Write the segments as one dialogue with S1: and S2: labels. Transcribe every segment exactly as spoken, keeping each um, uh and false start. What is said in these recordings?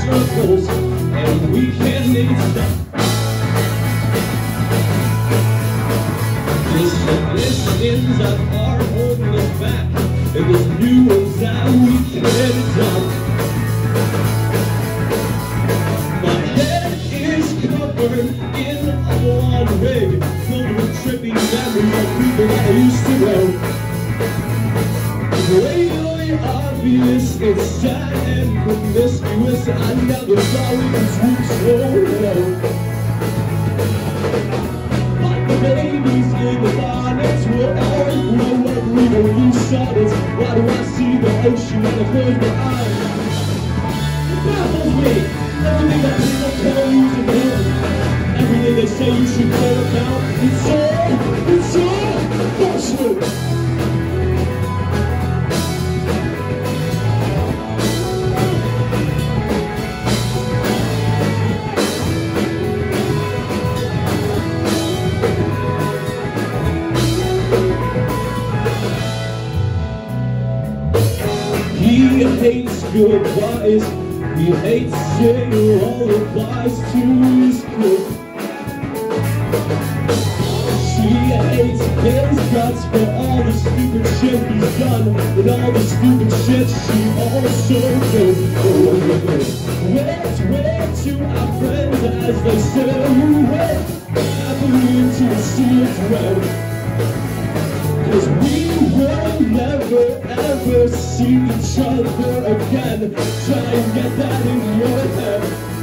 S1: circles, and we can't make it stop. This, this ends up our holding us back, and this new one's that we can't adopt. My head is covered in a blonde wig, filled with trippy memories of people that I used to know. Blatantly obvious, it's sad and promiscuous. I never thought we could swoop so low. But the babies in the bonnets will always grow up, leaving loose sonnets. Why do I see the ocean when I close my eyes? It baffles me. Everything that people tell you to do, everything they say you should care about, it's all, it's all bullshit. He hates goodbyes, he hates saying lullabies to his kid. She hates his guts for all the stupid shit he's done, and all the stupid shit she also did. Wait, wait to our friends as they sail away, happily into a sea of red. Cause we will never ever see each other again. Try and get that in your head.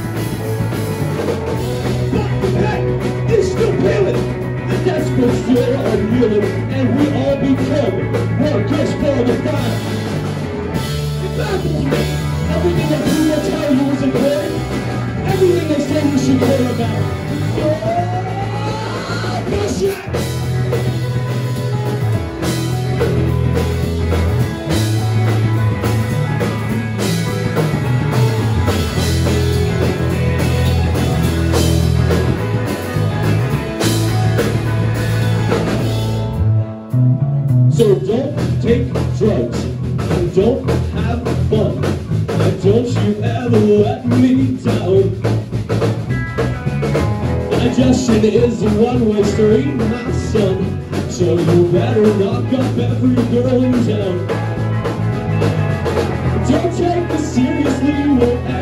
S1: But hey, it's still peeling. The desperate still are kneeling, and we all become one kiss for the fire. It baffles me. Everything that people tell you is important. Everything they say you should care about. Oh, bullshit! So don't take drugs, and don't have fun, and don't you ever let me down. Digestion is a one-way street, my son, so you better knock up every girl in town. Don't take this seriously, won't